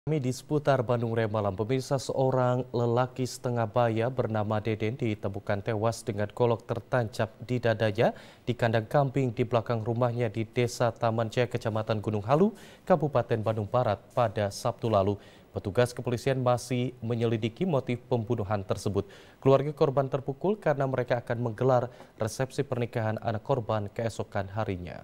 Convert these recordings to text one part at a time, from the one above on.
Kami di seputar Bandung Raya Malam, pemirsa, seorang lelaki setengah baya bernama Deden ditemukan tewas dengan golok tertancap di dadanya di kandang kambing di belakang rumahnya di Desa Taman Jaya, Kecamatan Gunung Halu, Kabupaten Bandung Barat pada Sabtu lalu. Petugas kepolisian masih menyelidiki motif pembunuhan tersebut. Keluarga korban terpukul karena mereka akan menggelar resepsi pernikahan anak korban keesokan harinya.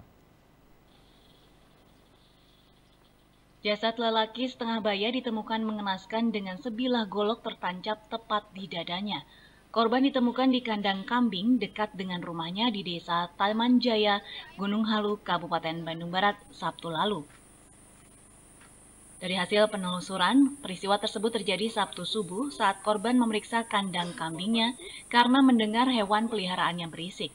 Jasad lelaki setengah baya ditemukan mengenaskan dengan sebilah golok tertancap tepat di dadanya. Korban ditemukan di kandang kambing dekat dengan rumahnya di Desa Taman Jaya, Gunung Halu, Kabupaten Bandung Barat, Sabtu lalu. Dari hasil penelusuran, peristiwa tersebut terjadi Sabtu subuh saat korban memeriksa kandang kambingnya karena mendengar hewan peliharaannya berisik.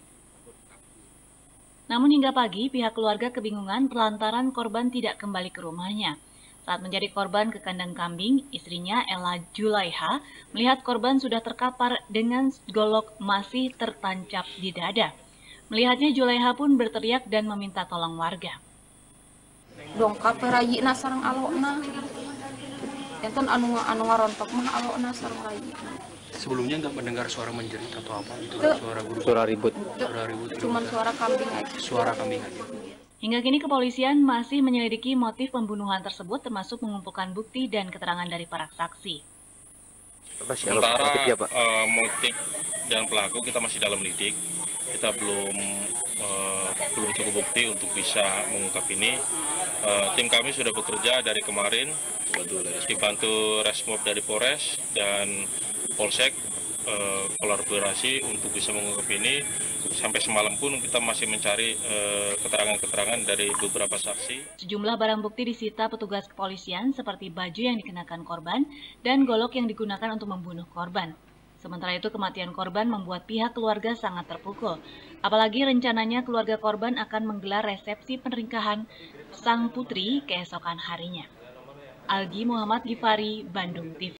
Namun hingga pagi, pihak keluarga kebingungan lantaran korban tidak kembali ke rumahnya. Saat menjadi korban ke kandang kambing, istrinya Ella Julaiha melihat korban sudah terkapar dengan golok masih tertancap di dada. Melihatnya, Julaiha pun berteriak dan meminta tolong warga. Dongkap rayina sareng alokna. Enten anu ngarontok mah alokna sareng rayina. Sebelumnya nggak mendengar suara menjerit atau apa itu, suara guru, suara ribut. Cuman suara kambing aja. Suara kambing aja. Hingga kini kepolisian masih menyelidiki motif pembunuhan tersebut termasuk mengumpulkan bukti dan keterangan dari para saksi. Sementara motif dan pelaku kita masih dalam lidik. Kita belum cukup bukti untuk bisa mengungkap ini. Tim kami sudah bekerja dari kemarin, dibantu Resmob dari Polres dan Polsek kolaborasi untuk bisa mengungkap ini. Sampai semalam pun kita masih mencari keterangan-keterangan dari beberapa saksi. Sejumlah barang bukti disita petugas kepolisian seperti baju yang dikenakan korban dan golok yang digunakan untuk membunuh korban. Sementara itu, kematian korban membuat pihak keluarga sangat terpukul. Apalagi rencananya keluarga korban akan menggelar resepsi pernikahan sang putri keesokan harinya. Algi Muhammad Gifari, Bandung TV.